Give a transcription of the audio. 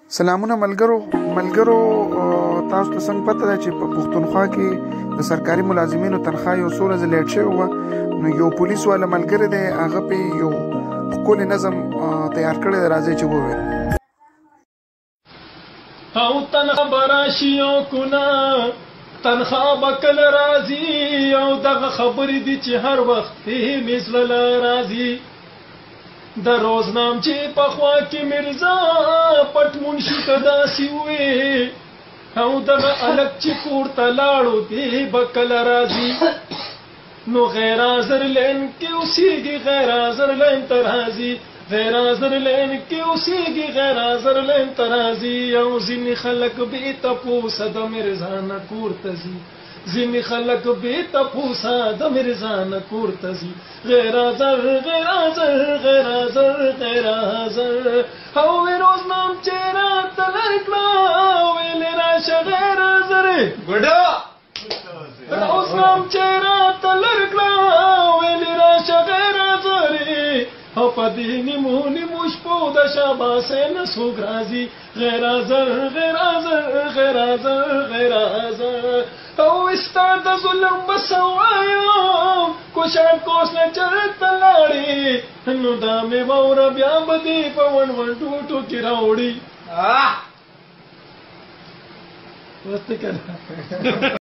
سلامونه ملګرو تاسو ته څنګه پته ده چې په پښتونخوا کې د سرکاري ملازمینو تنخواه یو څو ورځې لیټ شوې وه نو یو پولیس والا ملګری دی هغه پې یو ښکلی نظم تیار کړی دی راځئ چې ووایو او تنخواه به راشي او کنه تنخواه به کله راځي او دغه خبرې دي چې هر وخت مې زړه راځي د روزنام چې پخوا کې مرزا پټ منشي ته داسې وې او دغه هلک چې کور ته لاړو دی به کله راځي نو غیر حاضر لین کې اوسېږي غیر حاضر لین ته راځي غیر حاضر لین کې اوسېږي غیر حاضر لین ته راځي او ځینې خلک بې تپوسه د مرزا نه کور ته ځي ځینې خلک بې تپوسه د مرزا نه کور ته ځي غیر حاضر غیر حاضر غیر حاضر غیر حاضر او روزنام چې راته لرې کړه ویلې راشه غیر حاضر ګډه روزنام چې راته لرې کړه ویلې راشه غیر حاضر او په دې نیمو شپو د شاباسۍ نه څوک راځي غیر حاضر غیر حاضر غیر حاضر غیر حاضر او ستا د ظلم به څه وایم کوشان کوس نه چېرته لاړې نو دا مې واوره بیا به دې په ون ټوټو کې راوړي